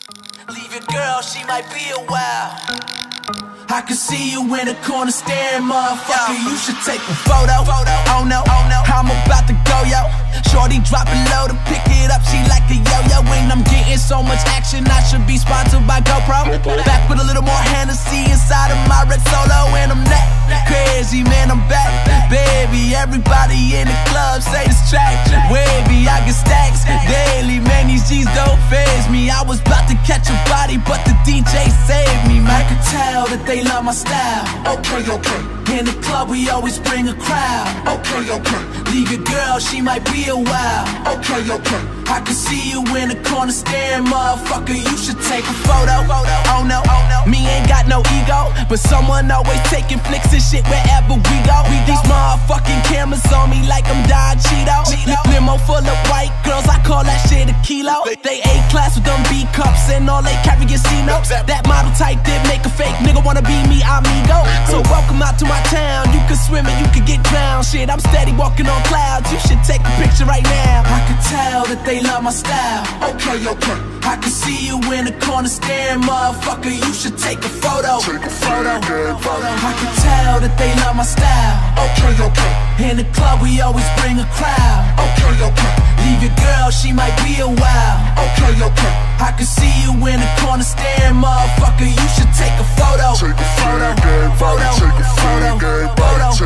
Leave your girl, she might be a while. I can see you in the corner staring, motherfucker. You should take a photo. Oh no, I'm about to go, yo. Shorty drop it low to pick it up, she like a yo-yo. And I'm getting so much action, I should be sponsored by GoPro. Back with a little more Hennessy inside of my red Solo. And I'm that crazy, man, I'm back. Baby, everybody in the club say this track wavy, I get stacks daily, man, these G's don't faze me. I was about to catch a body, but the DJ saved me, man. I could tell that they love my style. Okay. In the club we always bring a crowd. Okay. Leave your girl, she might be a while. Okay. I can see you in the corner staring, motherfucker. You should take a photo. Oh no, me ain't got no ego, but someone always taking flicks and shit wherever we go. These motherfucking cameras on me like I'm Don Cheeto. Limo full of white girls, I call that shit a kilo. They A-class with them B cups and all they carry is C-notes. That model type did make a fake nigga wanna be me, amigo. So welcome out to my town. You can swim and you can get drowned. Shit, I'm steady walking on clouds. You should take a picture right now. I can tell that they love my style. Okay. I can see you in the corner staring, motherfucker. You should take a photo. I can tell that they love my style. Okay. In the club we always bring a crowd. Okay. Leave your girl, she might be a while. Okay. I can see you in the corner staring, motherfucker. You should take a photo.